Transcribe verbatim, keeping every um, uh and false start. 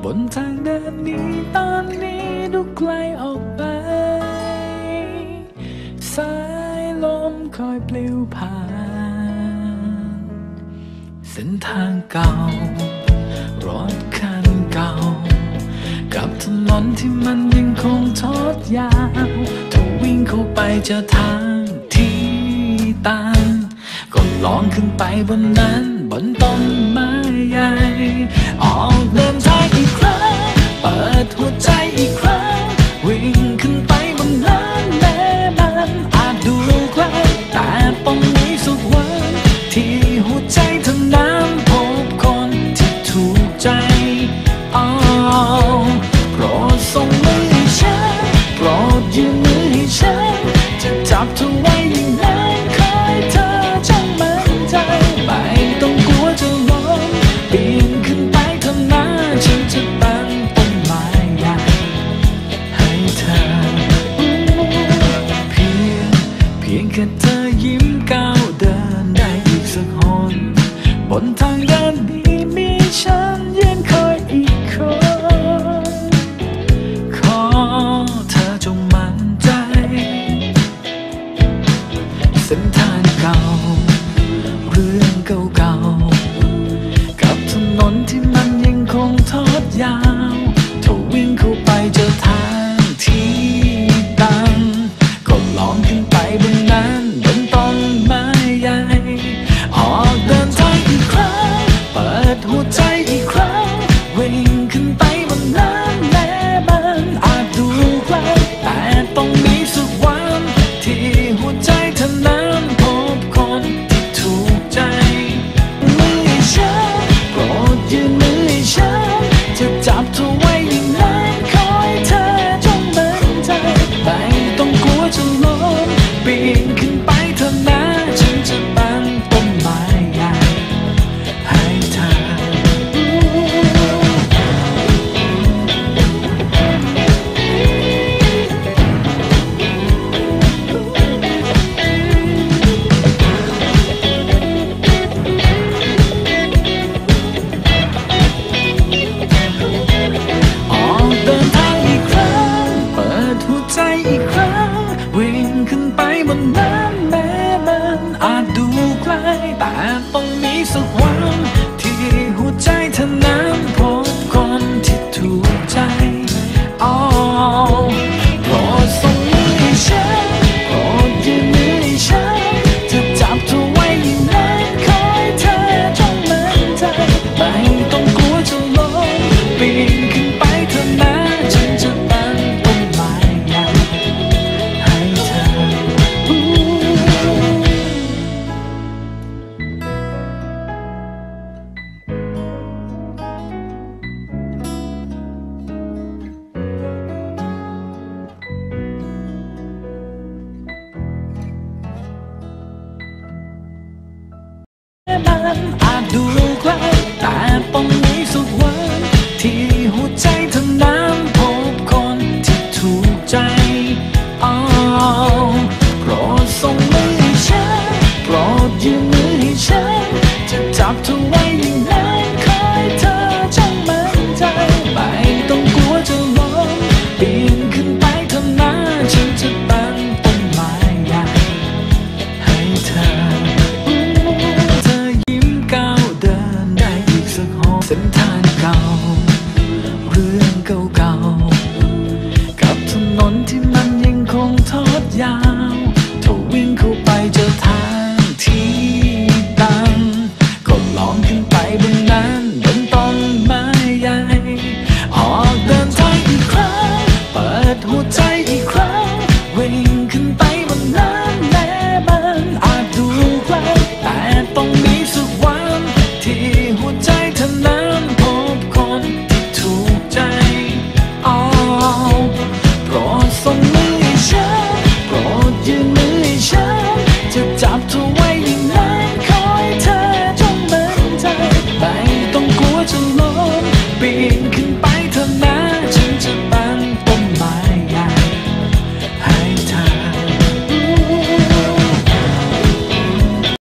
บนทางเดินนี้ตอนนี้ดูไกลออกไปสายลมคอยปลิวผ่านเส้นทางเก่ารถคันเก่ากับถนนที่มันยังคงทอดยาวถ้าวิ่งเข้าไปเจอทางที่ตันก็ลองขึ้นไปบนนั้นบนต้นไม้ใหญ่ออกเดินทางอีกครั้งเปิดหัวใจอีกครั้งวิ่งขึ้นไปบนนั้นแม้มันอาจดูไกลแต่ต้องมีสักวันที่หัวใจเธอนั้นพบคนที่ถูกใจอ๋อโปรดส่งมือให้ฉันโปรดยื่นมือให้ฉันจะจับเธอไว้อย่างนั้นคอยเธอจงมั่นใจไม่ต้องกลัวจะล้มปีนขึ้นไปเท่านั้นฉันจะตั้งต้นไม้ใหญ่ให้เธอเพียงเพียงแค่เธอยิ้มก้าวเดินได้อีกสักหนบนทางเดินนี้มีฉันยืนคอยอีกคนขอเธอจงมั่นใจเส้นทางเก่าเรื่องเก่าๆกับถนนที่มันยังคงทอดยาวถ้าวิ่งเข้าไปเจอทางที่ตันก็ลองขึ้นไปบนนั้นบนต้นไม้ใหญ่ออกเดินทางอีกครั้งเปิดหัวใจอีกครั้งวิ่งขึ้นไปบนนั้นแม้มันอาจดูไกลแต่ต้องมีสักวันที่หัวใจเธอนั้นพบคนที่ถูกใจมือให้ฉันโปรดยื่นมือให้ฉันจะจับเธอไว้อย่างนั้นคอยเธอจงมั่นใจไม่ต้องกลัวจะล้มปีนขึ้นไปเท่านั้นฉันจะตั้งต้นไม้ใหญ่ให้เธอออกเดินทางอีกครั้งเปิดหัวใจอีกครั้งวิ่งขึ้นไปบนนั้นแม้มันอาจดูไกลแต่ต้องมีสักวันที่หัวใจเธอนั้นพบคนที่ถูกใจอ๋อโปรดส่งมือให้ฉันโปรดยื่นมือให้ฉันจะจับเธอไว้อย่างนั้นคอยเธอจงมั่นใจไม่ต้องกลัวจะล้มปีนขึ้นไปเท่านั้นฉันจะตั้งต้นไม้ใหญ่ให้เธอมันอาจดูไกลแต่ต้องมีสักวันที่หัวใจเธอนั้นพบคนที่ถูกใจอ๋อโปรดส่งมือให้ฉันโปรดยื่นมือให้ฉันจะจับเธอไว้